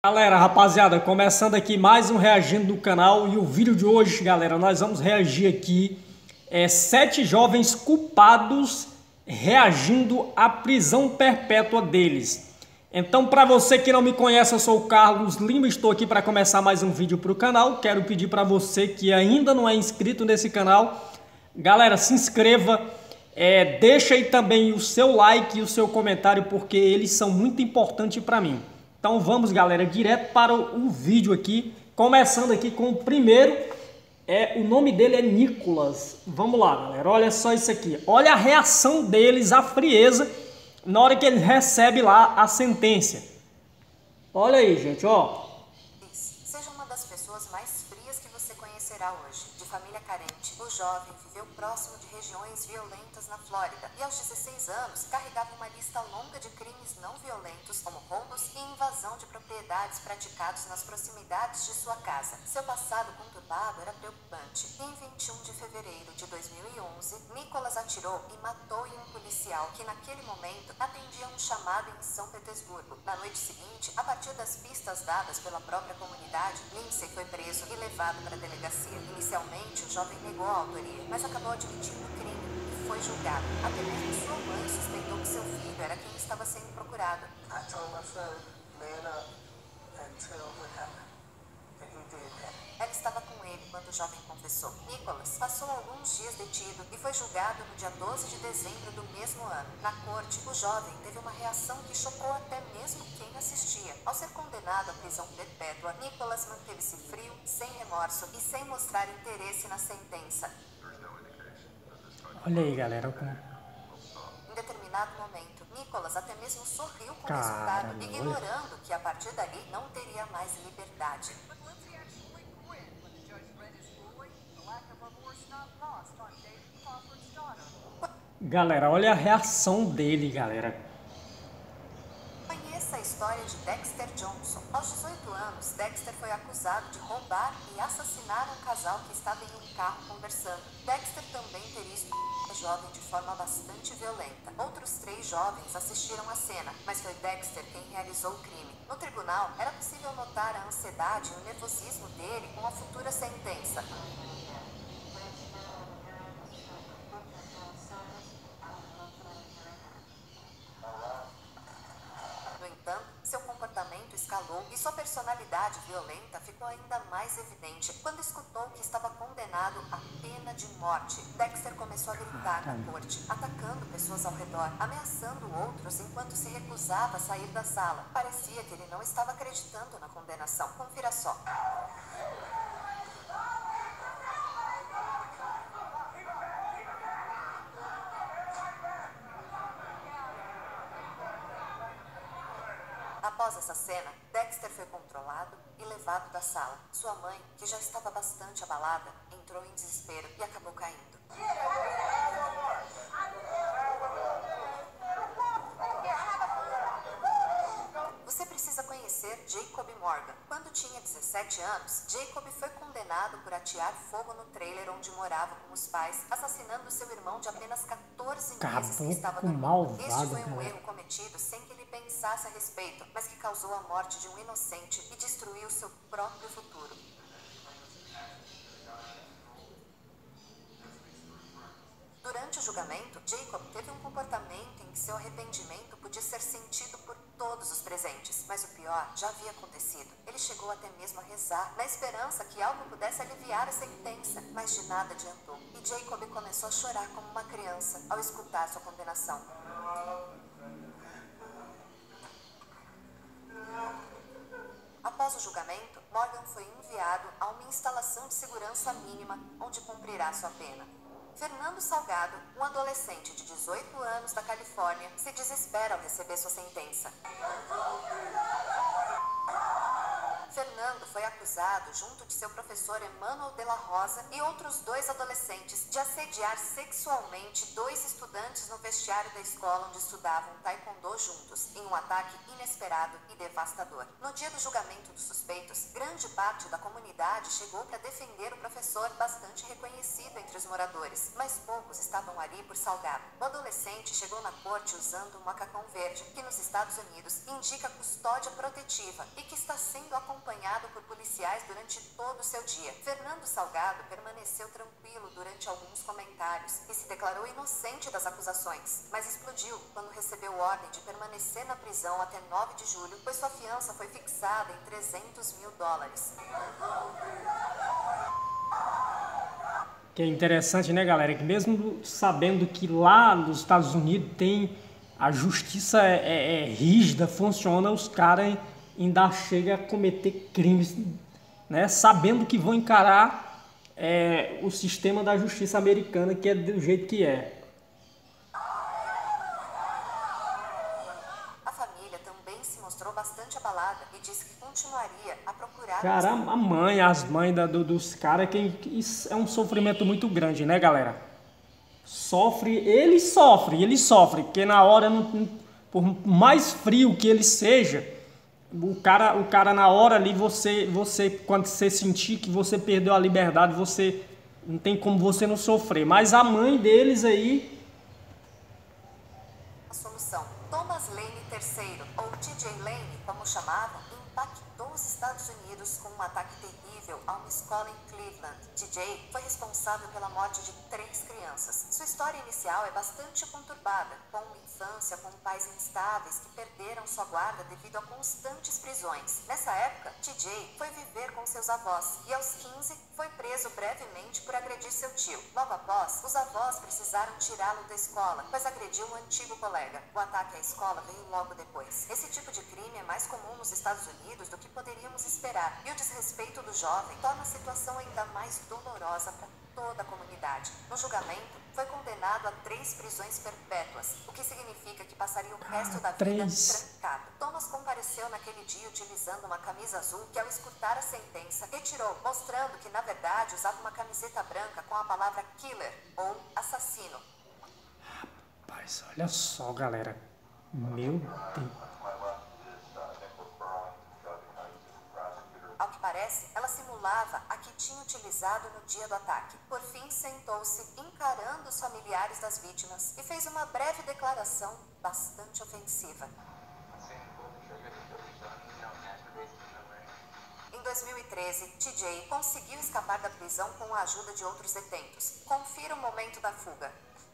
Galera, rapaziada, começando aqui mais um Reagindo do canal. E o vídeo de hoje, galera, nós vamos reagir aqui 7 jovens culpados reagindo à prisão perpétua deles. Então, para você que não me conhece, eu sou o Carlos Lima, estou aqui para começar mais um vídeo para o canal. Quero pedir para você que ainda não é inscrito nesse canal, galera, se inscreva, deixa aí também o seu like e o seu comentário, porque eles são muito importantes para mim. Então vamos, galera, direto para o vídeo aqui, começando aqui com o primeiro, o nome dele é Nicolas. Vamos lá, galera, olha só isso aqui, olha a reação deles, a frieza, na hora que ele recebe lá a sentença. Olha aí, gente, ó. Seja uma das pessoas mais frias que você conhecerá hoje. De família carente, o jovem viveu próximo de regiões violentas na Flórida e aos 16 anos carregava uma lista longa de crimes não violentos, como roubos e invasão de propriedades praticados nas proximidades de sua casa. Seu passado conturbado era preocupante. Em 21 de fevereiro de 2011, Nicolas atirou e matou um policial que naquele momento atendia um chamado em São Petersburgo. Na noite seguinte, a partir das pistas dadas pela própria comunidade, Lindsay foi preso e levado para a delegacia. Inicialmente, o jovem negou a autoria, mas acabou admitindo o crime e foi julgado. Até mesmo sua mãe suspeitou que seu filho era quem estava sendo procurado. Ela estava com ele quando o jovem confessou. Nicolas passou alguns dias detido e foi julgado no dia 12 de dezembro do mesmo ano. Na corte, o jovem teve uma reação que chocou até mesmo quem assistia. Ao ser condenado à prisão perpétua, Nicolas manteve-se frio, sem remorso e sem mostrar interesse na sentença. Olha aí, galera. Em determinado momento, Nicolas até mesmo sorriu com o Caramba, resultado, ignorando que a partir dali não teria mais liberdade. Galera, olha a reação dele, galera. Conheça a história de Dexter Johnson. Aos 18 anos, Dexter foi acusado de roubar e assassinar um casal que estava em um carro conversando. Dexter também teria estuprado a jovem de forma bastante violenta. Outros 3 jovens assistiram à cena, mas foi Dexter quem realizou o crime. No tribunal, era possível notar a ansiedade e o nervosismo dele com a futura sentença. No entanto, seu comportamento escalou e sua personalidade violenta ficou ainda mais evidente quando escutou que estava condenado à pena de morte. Dexter começou a gritar na corte, atacando pessoas ao redor, ameaçando outros enquanto se recusava a sair da sala. Parecia que ele não estava acreditando na condenação. Confira só. Após essa cena, Dexter foi controlado e levado da sala. Sua mãe, que já estava bastante abalada, entrou em desespero e acabou caindo. Você precisa conhecer Jacob Morgan. Quando tinha 17 anos, Jacob foi condenado por atear fogo no trailer onde morava com os pais, assassinando seu irmão de apenas 14 meses que estava dormindo. Este foi um erro cometido sem que ele pensasse a respeito, mas que causou a morte de um inocente e destruiu seu próprio futuro. Durante o julgamento, Jacob teve um comportamento em que seu arrependimento podia ser sentido por todos os presentes, mas o pior já havia acontecido. Ele chegou até mesmo a rezar, na esperança que algo pudesse aliviar a sentença, mas de nada adiantou. E Jacob começou a chorar como uma criança ao escutar sua condenação. Após o julgamento, Morgan foi enviado a uma instalação de segurança mínima onde cumprirá sua pena. Fernando Salgado, um adolescente de 18 anos da Califórnia, se desespera ao receber sua sentença. Fernando Fernando foi acusado, junto de seu professor Emmanuel de la Rosa e outros 2 adolescentes, de assediar sexualmente 2 estudantes no vestiário da escola onde estudavam taekwondo juntos, em um ataque inesperado e devastador. No dia do julgamento dos suspeitos, grande parte da comunidade chegou para defender o professor, bastante reconhecido entre os moradores, mas poucos estavam ali por salgado. O adolescente chegou na corte usando um macacão verde, que nos Estados Unidos indica custódia protetiva e que está sendo acompanhado por policiais durante todo o seu dia. Fernando Salgado permaneceu tranquilo durante alguns comentários e se declarou inocente das acusações, mas explodiu quando recebeu ordem de permanecer na prisão até 9 de julho, pois sua fiança foi fixada em $300 mil. Que é interessante, né, galera, que mesmo sabendo que lá nos Estados Unidos tem a justiça rígida, funciona, os caras ainda chegam a cometer crimes, né, sabendo que vão encarar o sistema da justiça americana, que é do jeito que é. A família também se mostrou bastante abalada e disse que continuaria a procurar... Cara, as mães dos caras, isso é um sofrimento muito grande, né, galera? Ele sofre, porque na hora, por mais frio que ele seja, o cara na hora ali, você quando você sentir que você perdeu a liberdade, você não tem como você não sofrer. Mas a mãe deles aí... A solução. Thomas Lane III, ou TJ Lane, como chamavam, impactou os Estados Unidos com um ataque terrível a uma escola em Cleveland. TJ foi responsável pela morte de 3 crianças. Sua história inicial é bastante conturbada, com uma infância com pais instáveis que perderam sua guarda devido a constantes prisões. Nessa época, TJ foi viver com seus avós e aos 15 foi preso brevemente por agredir seu tio. Logo após, os avós precisaram tirá-lo da escola, pois agrediu um antigo colega. O ataque à escola veio logo depois. Esse tipo de crime é mais comum nos Estados Unidos do que poderíamos esperar, e o desrespeito do jovem torna a situação ainda mais dolorosa para toda a comunidade. No julgamento, foi condenado a 3 prisões perpétuas, o que significa que passaria o resto da vida trancado. Thomas compareceu naquele dia utilizando uma camisa azul que, ao escutar a sentença, retirou, mostrando que, na verdade, usava uma camiseta branca com a palavra killer, ou assassino. Rapaz, olha só, galera. Meu Deus. Ao que parece, ela simulava a que tinha utilizado no dia do ataque. Por fim, sentou-se encarando os familiares das vítimas e fez uma breve declaração bastante ofensiva. Em 2013, TJ conseguiu escapar da prisão com a ajuda de outros detentos. Confira o momento da fuga.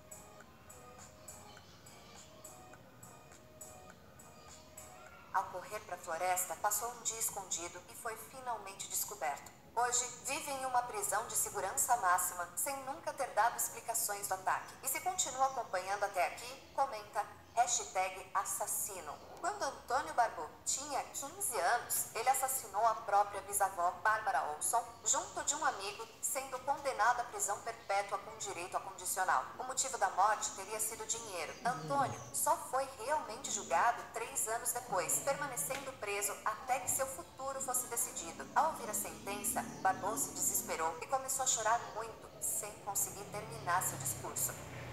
Ao correr para a floresta, passou um dia escondido e foi finalmente descoberto. Hoje, vive em uma prisão de segurança máxima, sem nunca ter dado explicações do ataque. E se continua acompanhando até aqui, comenta #assassino. Quando Antônio Barbeau tinha 15 anos, ele assassinou a própria bisavó, Bárbara Olson, junto de um amigo, sendo condenado à prisão perpétua com direito a condicional. O motivo da morte teria sido dinheiro. Antônio só foi realmente julgado 3 anos depois, permanecendo preso até que seu futuro fosse decidido. Ao ouvir a sentença, Barbeau se desesperou e começou a chorar muito, sem conseguir terminar seu discurso.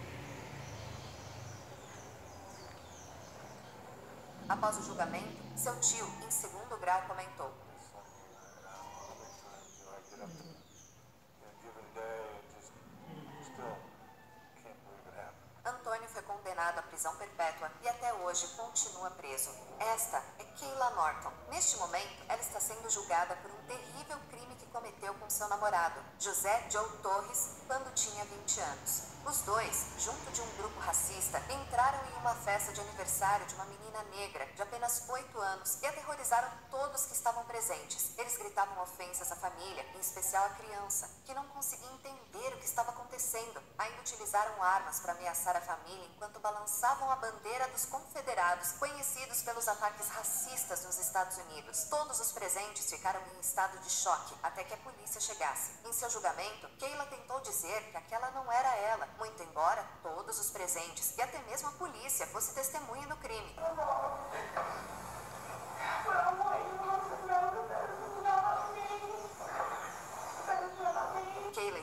Após o julgamento, seu tio, em 2º grau, comentou: Antônio foi condenado à prisão perpétua e até hoje continua preso. Esta é Kayla Norton. Neste momento, ela está sendo julgada por um terrível crime que cometeu com seu namorado, José Joe Torres, quando tinha 20 anos. Os dois, junto de um grupo racista, entraram em uma festa de aniversário de uma menina negra de apenas 8 anos e aterrorizaram todos que estavam presentes. Eles gritavam ofensas à família, em especial à criança, que não conseguia entender o que estava acontecendo. Ainda utilizaram armas para ameaçar a família enquanto balançavam a bandeira dos confederados, conhecidos pelos ataques racistas nos Estados Unidos. Todos os presentes ficaram em estado de choque até que a polícia chegasse. Em seu julgamento, Kayla tentou dizer que aquela não era ela, muito embora todos os presentes e até mesmo a polícia fosse testemunha do crime.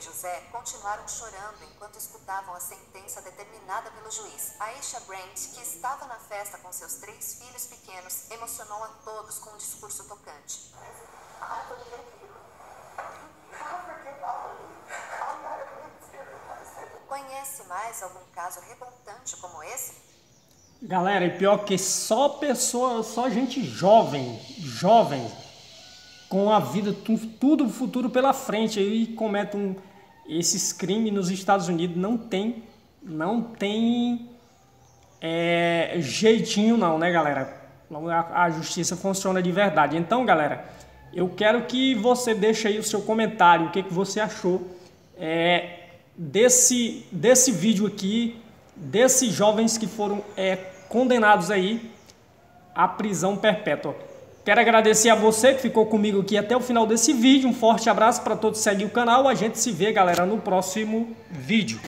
José continuaram chorando enquanto escutavam a sentença determinada pelo juiz. Aisha Brandt, que estava na festa com seus 3 filhos pequenos, emocionou a todos com um discurso tocante. Conhece mais algum caso revoltante como esse? Galera, e pior que só gente jovem, com a vida, tudo futuro pela frente, aí cometem esses crimes nos Estados Unidos. Não tem jeitinho não, né, galera? A justiça funciona de verdade. Então, galera, eu quero que você deixe aí o seu comentário, o que você achou desse vídeo aqui, desses jovens que foram condenados aí à prisão perpétua. Quero agradecer a você que ficou comigo aqui até o final desse vídeo. Um forte abraço para todos que seguem o canal. A gente se vê, galera, no próximo vídeo.